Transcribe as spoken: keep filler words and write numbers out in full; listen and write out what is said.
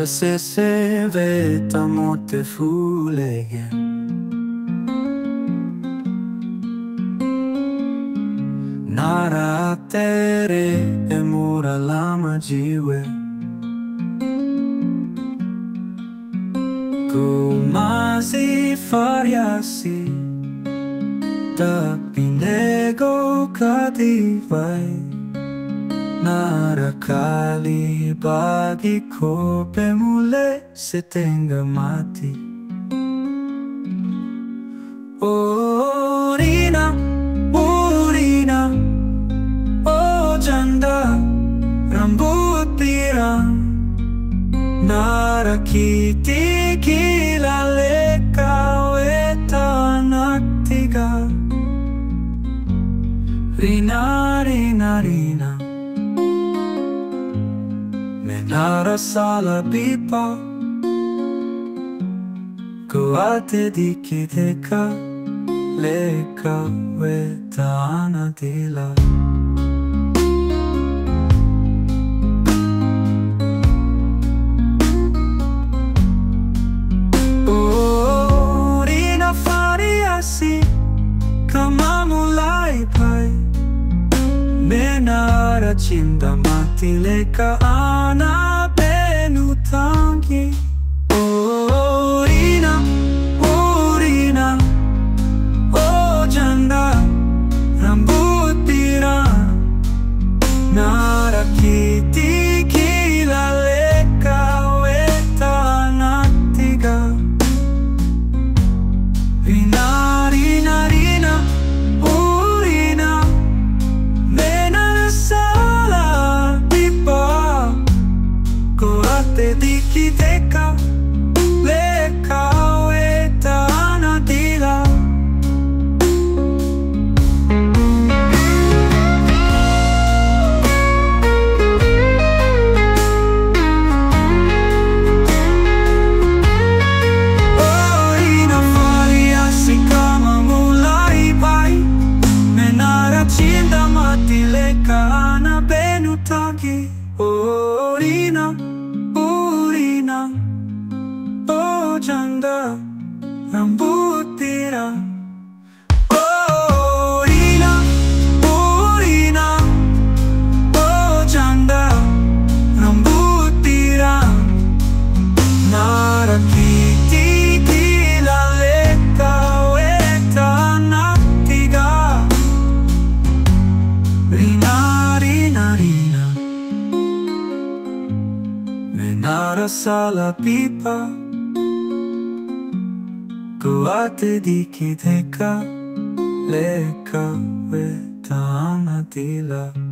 Nara Sese veta mote fulege Nara tere emura lama jiwe Kumasi variasi tapi nego kadivai Nara kali bagiku pemule setengah mati Oh Rina, oh Rina, oh janda rambut pirang Nara kiti gila leka weta anak tiga Rina, Rina, Rina Nara salah pipa Kuate dikit eka Leka weta anadila Oh Rina variasi Kama mulai pai Menara cinta mati leka ana penutangi Oh Rina, oh Rina, oh janda rambut pirang Nara kiti gila leka weta anak tiga Rina, Rina, Rina, oh Rina Dikiteka leka weta anadila Oh Rina variasi kama mulai pai Menara cinta mati leka ana benutagi Oh Rina Oh janda rambut pirang Oh Rina, oh Rina, oh janda rambut pirang Nara kiti gila leka weta anak tiga Rina, Rina, Rina Menara salah pipa Kuate dikit eka Leka weta anadila